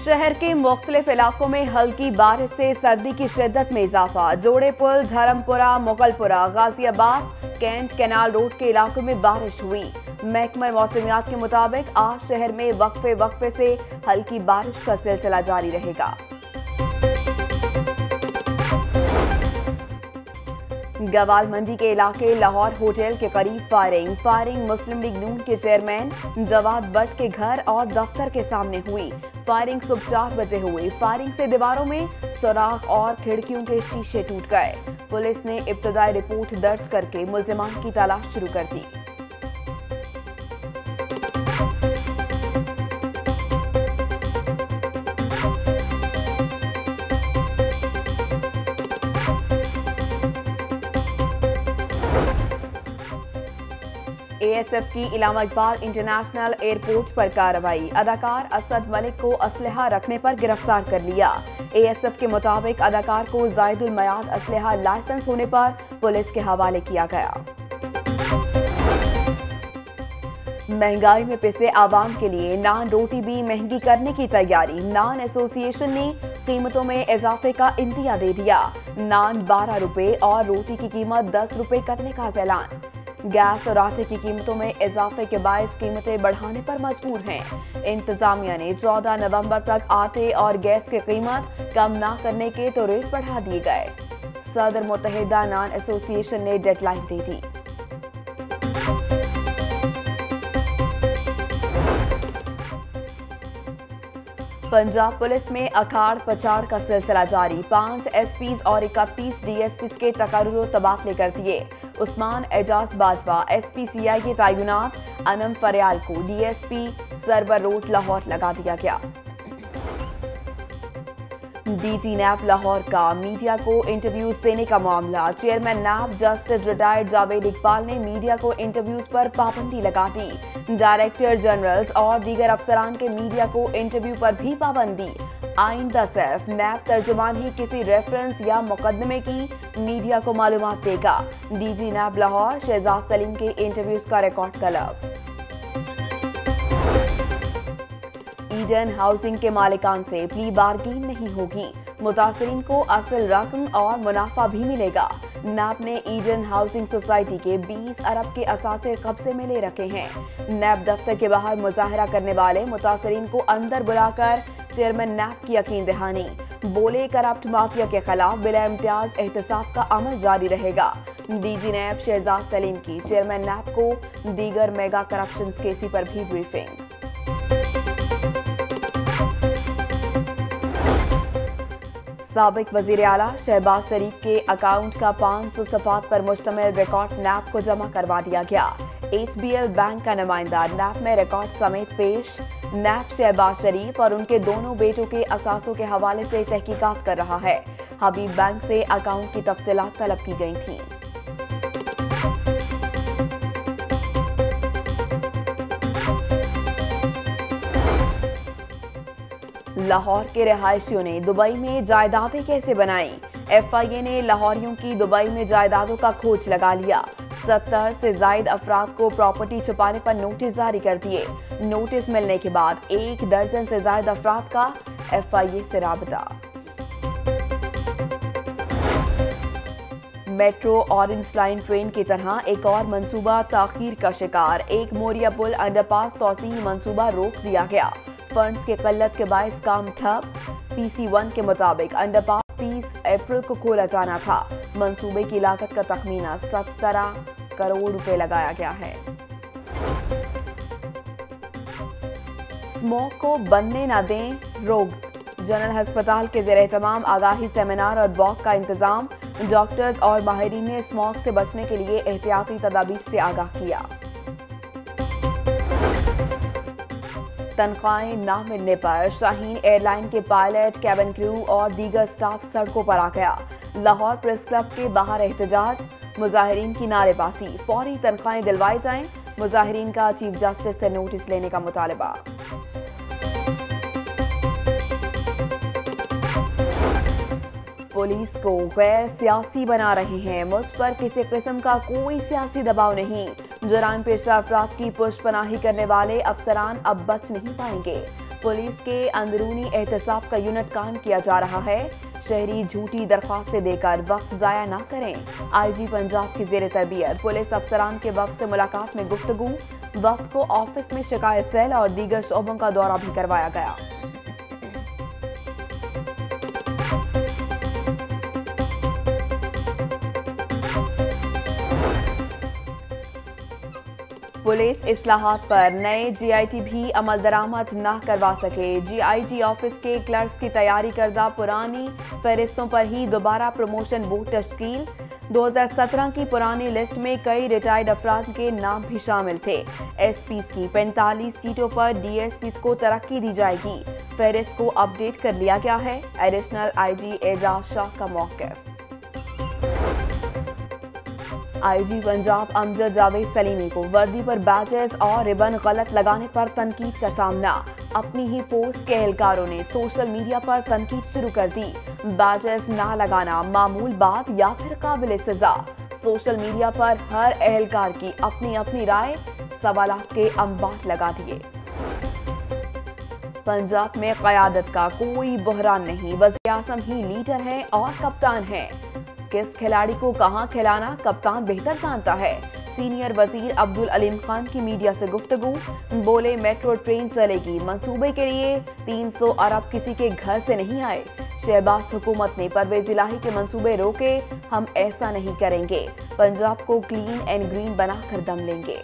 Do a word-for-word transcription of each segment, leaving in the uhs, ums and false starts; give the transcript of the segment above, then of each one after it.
शहर के मुख्तलिफ इलाकों में हल्की बारिश से सर्दी की शिद्दत में इजाफा। Jorray Pul, Dharampura, Mughalpura, Ghaziabad, cantt, canal road के इलाकों में बारिश हुई। महकमा मौसमियात के मुताबिक आज शहर में वक्फे वक्फे से हल्की बारिश का सिलसिला जारी रहेगा। गवाल मंडी के इलाके लाहौर होटल के करीब फायरिंग फायरिंग मुस्लिम लीग नून के चेयरमैन जवाद भट्ट के घर और दफ्तर के सामने हुई। फायरिंग सुबह चार बजे हुई। फायरिंग से दीवारों में सुराख और खिड़कियों के शीशे टूट गए। पुलिस ने इब्तदाई रिपोर्ट दर्ज करके मुल्जिमान की तलाश शुरू कर दी। एएसएफ की इलामा इकबाल इंटरनेशनल एयरपोर्ट पर कार्रवाई। अदाकार असद मलिक को असलहा रखने पर गिरफ्तार कर लिया। एएसएफ के मुताबिक अदाकार को जायदुल मयाद असलहा लाइसेंस होने पर पुलिस के हवाले किया गया। महंगाई में पिसे आवाम के लिए नान रोटी भी महंगी करने की तैयारी। नान एसोसिएशन ने कीमतों में इजाफे का इंतिया दे दिया। नान बारह रुपए और रोटी की कीमत दस रुपए करने का ऐलान। गैस और आटे की कीमतों में इजाफे के बायस कीमतें बढ़ाने पर मजबूर हैं। इंतजामिया ने चौदह नवंबर तक आटे और गैस की कीमत कम ना करने के तो रेट बढ़ा दिए गए। सदर मुत्तहिदा नान एसोसिएशन ने डेडलाइन दी थी। पंजाब पुलिस में अखाड़ पछाड़ का सिलसिला जारी। पांच एसपीज और इकतीस डीएसपीज के तकर्रुर तबादले कर दिए। उस्मान एजाज बाजवा एसपी सीआई के तैनात, अनम फरियाल को डीएसपी सरवर रोड लाहौर लगा दिया गया। डीजी नैब लाहौर का मीडिया को इंटरव्यूज देने का मामला। Chairman NAB justice retired Javed Iqbal ने मीडिया को इंटरव्यूज पर पाबंदी लगा दी। डायरेक्टर जनरल्स और दीगर अफसरान के मीडिया को इंटरव्यू पर भी पाबंदी। आइंदा सिर्फ नैब तर्जुमान ही किसी रेफरेंस या मुकदमे की मीडिया को मालूमात देगा। डीजी नैब लाहौर शहजाद सलीम के इंटरव्यूज का रिकॉर्ड तलब। ईडन हाउसिंग के मालिकान से प्ली बार्गेन नहीं होगी। मुतासरीन को असल रकम और मुनाफा भी मिलेगा। नैब ने ईडन हाउसिंग सोसाइटी के बीस अरब के असासे कब्जे में ले रखे हैं। नैब दफ्तर के बाहर मुजाहरा करने वाले मुतासरीन को अंदर बुलाकर चेयरमैन नैब की यकीन दहानी। बोले करप्ट माफिया के खिलाफ बिला इम्तियाज एहतसाब का अमल जारी रहेगा। डीजी नैब शहजाद सलीम की चेयरमैन नैब को दीगर मेगा करप्शन केसी पर भी ब्रीफिंग। साबिक वजीर आला शहबाज शरीफ के अकाउंट का पाँच सौ सफात पर मुश्तमिल रिकॉर्ड नैब को जमा करवा दिया गया। एचबीएल बैंक का नुमाइंदा नैब में रिकॉर्ड समेत पेश। नैब शहबाज शरीफ और उनके दोनों बेटों के असासों के हवाले से तहकीकात कर रहा है। हबीब बैंक से अकाउंट की तफसीलात तलब की गई थी। लाहौर के रिहायशियों ने दुबई में जायदादें कैसे बनाई। एफआईए ने लाहौरियों की दुबई में जायदादों का खोज लगा लिया। सत्तर से जायद अफराद को प्रॉपर्टी छुपाने पर नोटिस जारी कर दिए। नोटिस मिलने के बाद एक दर्जन से जायद अफराद का एफआईए से राबता। मेट्रो ऑरेंज लाइन ट्रेन की तरह एक और मंसूबा ताखीर का शिकार। एक मोरिया पुल अंडरपास तोसीही मंसूबा रोक दिया गया। फंड्स के किल्लत के बायस काम ठप। पीसी वन के मुताबिक अंडरपास तीस अप्रैल को खोला जाना था। मंसूबे की लागत का तखमीना सत्रह करोड़ रुपए लगाया गया है। स्मोक को बनने न दें रोग। जनरल अस्पताल के ज़ेरे तमाम आगाही सेमिनार और वॉक का इंतजाम। डॉक्टर्स और माहिरीन ने स्मोक से बचने के लिए एहतियाती तदाबीर से आगाह किया। तनख्वाहें न मिलने पर शाहीन एयरलाइन के पायलट, कैबिन क्रू और दीगर स्टाफ सड़कों पर आ गया। लाहौर प्रेस क्लब के बाहर एहतजाज। मुजाहिरीन की नारेबाजी। फौरी तनख्वाहें दिलवाई जाएं। मुजाहिरीन का चीफ जस्टिस से नोटिस लेने का मुतालबा। पुलिस को गैर सियासी बना रहे हैं। मुझ पर किसी किस्म का कोई सियासी दबाव नहीं। जुराम पेशा अफराद की पुष्पनाही करने वाले अफसरान अब बच नहीं पाएंगे। पुलिस के अंदरूनी एहतसाब का यूनिट कायम किया जा रहा है। शहरी झूठी दरख्वास्तें देकर वक्त जाया ना करें। आईजी पंजाब की जेर तरबियत पुलिस अफसरान के वक्त से मुलाकात में गुफ्तगू। वक्त को ऑफिस में शिकायत सेल और दीगर शोबों का दौरा भी करवाया गया। पुलिस इस्लाहात पर नए जीआईटी भी अमल दरामद न करवा सके। जीआईजी ऑफिस के क्लर्क्स की तैयारी करदा पुरानी फहरिस्तों पर ही दोबारा प्रमोशन बोर्ड तश्कील। दो हज़ार सत्रह की पुरानी लिस्ट में कई रिटायर्ड अफराद के नाम भी शामिल थे। एसपीस की पैंतालीस सीटों पर डीएसपीस को तरक्की दी जाएगी। फहरिस्त को अपडेट कर लिया गया है। एडिशनल आईजी एजाज शाह का मौक़िफ़। आईजी पंजाब अमजद जावेद सलीमी को वर्दी पर बैजेस और रिबन गलत लगाने पर तनकीद का सामना। अपनी ही फोर्स के एहलकारों ने सोशल मीडिया पर तनकीद शुरू कर दी। बैजेस ना लगाना मामूल बात या फिर काबिल सजा। सोशल मीडिया पर हर एहलकार की अपनी अपनी राय, सवालात के अंबार लगा दिए। पंजाब में क़यादत का कोई बहरान नहीं। वज़ीर आज़म ही लीडर है और कप्तान है। किस खिलाड़ी को कहां खिलाना कप्तान बेहतर जानता है। सीनियर वजीर अब्दुल अलीम खान की मीडिया से गुफ्तगू। बोले मेट्रो ट्रेन चलेगी, मंसूबे के लिए तीन सौ अरब किसी के घर से नहीं आए। शहबाज हुकूमत ने परवेज इलाही के मंसूबे रोके, हम ऐसा नहीं करेंगे। पंजाब को क्लीन एंड ग्रीन बनाकर दम लेंगे।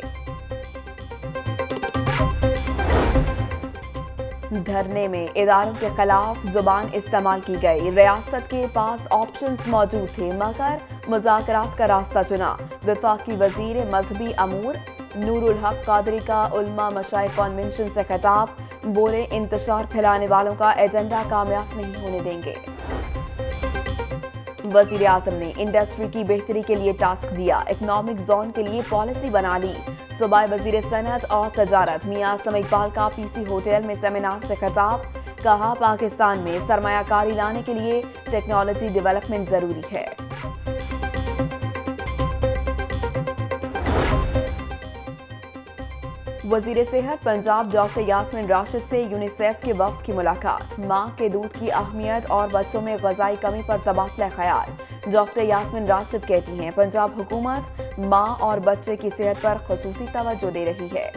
धरने में इदारों के खिलाफ जुबान इस्तेमाल की गई। रियासत के पास ऑप्शंस मौजूद थे मगर मुज़ाकरात का रास्ता चुना। वफाकी वजीर मजहबी अमूर नूरुल हक कादरी का उलमा मशाइख कन्वेंशन से खिताब। बोले इंतशार फैलाने वालों का एजेंडा कामयाब नहीं होने देंगे। वजीर आज़म ने इंडस्ट्री की बेहतरी के लिए टास्क दिया। इकनॉमिक जोन के लिए पॉलिसी बना ली। सूबाई वजीर सनत और तजारत मियां असलम इकबाल का पीसी होटल में सेमिनार से खिताब। कहा पाकिस्तान में सरमायाकारी लाने के लिए टेक्नोलॉजी डेवलपमेंट जरूरी है। वजीर सेहत पंजाब डॉक्टर यास्मीन राशिद से यूनिसेफ के वफ्द की मुलाकात। माँ के दूध की अहमियत और बच्चों में ग़िज़ाई कमी पर तबादला ख्याल। डॉक्टर यास्मीन राशिद कहती हैं पंजाब हुकूमत माँ और बच्चे की सेहत पर खुसूसी तवज्जो दे रही है।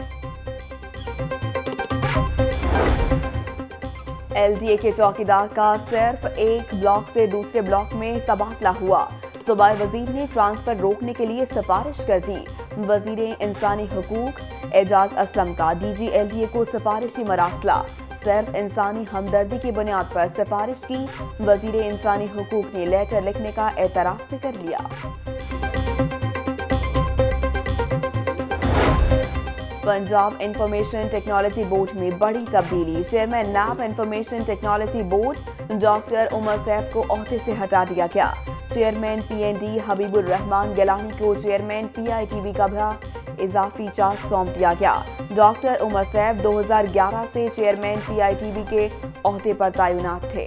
एलडीए के चौकीदार का सिर्फ एक ब्लॉक से दूसरे ब्लॉक में तबादला हुआ। सूबाई वजीर ने ट्रांसफर रोकने के लिए सिफारिश कर दी। वजीर इंसानी हुकूक एजाज असलम का डीजी एलडीए को सिफारिशी मरासला। सिर्फ इंसानी हमदर्दी की बुनियाद पर सिफारिश की। वजीर इंसानी हुकूक ने लेटर लिखने का एतराफ भी कर लिया। पंजाब इंफॉर्मेशन टेक्नोलॉजी बोर्ड में बड़ी तब्दीली। चेयरमैन नैब information technology board doctor Umar Saif को ओहदे से हटा दिया गया। चेयरमैन पीएनडी हबीबुर रहमान गिलानी को चेयरमैन पीआईटीवी का इजाफी चार्ज सौंप दिया गया। डॉक्टर उमर सैफ दो हज़ार ग्यारह से चेयरमैन पीआईटीवी के ओहदे पर तैनात थे।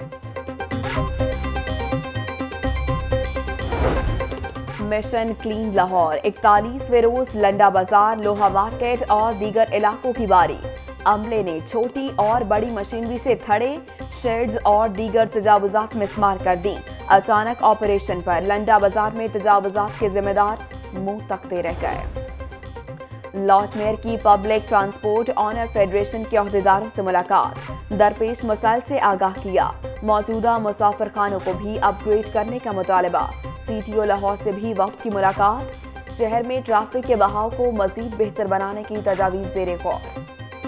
मिशन क्लीन लाहौर इकतालीसवें रोज लंडा बाजार, लोहा मार्केट और दीगर इलाकों की बारी। अमले ने छोटी और बड़ी मशीनरी से थड़े, शेड्स और दीगर तजावुजात मिसमार कर दी। अचानक ऑपरेशन पर लंडा बाजार में तजावुजात के जिम्मेदार मुंह तकते रह गए। लॉजमेर की पब्लिक ट्रांसपोर्ट ऑनर फेडरेशन के अहदेदारों से मुलाकात। दरपेश मसाइल से आगाह किया। मौजूदा मुसाफिर खानों को भी अपग्रेड करने का मुतालबा। सीटीओ लाहौर से भी वफ्द की मुलाकात। शहर में ट्रैफिक के बहाव को मजीद बेहतर बनाने की तजावीज़ ज़ेरे गौर।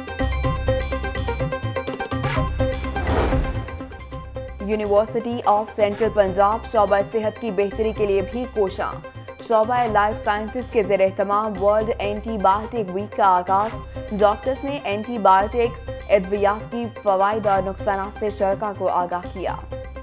यूनिवर्सिटी ऑफ सेंट्रल पंजाब शोबा सेहत की बेहतरी के लिए भी कोशां। शोबा लाइफ साइंसेज के ज़ेर एहतमाम वर्ल्ड एंटीबायोटिक वीक का आगाज। डॉक्टर्स ने एंटीबायोटिक अद्वियात की फ़वाइद और नुकसानात से शरका को आगाह किया।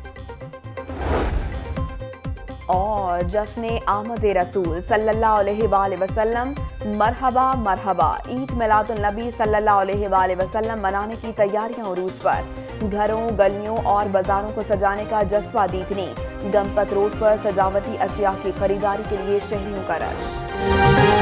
और जश्न आमद रसूल सल्लल्लाहु अलैहि वसल्लम मरहबा मरहबा। ईद मिलादुन नबी सल्लल्लाहु अलैहि वसल्लम मनाने की तैयारियां उरूज पर। घरों, गलियों और बाजारों को सजाने का जज्बा दीदनी। गणपत रोड पर सजावटी अशिया की खरीदारी के लिए शहरियों का रश।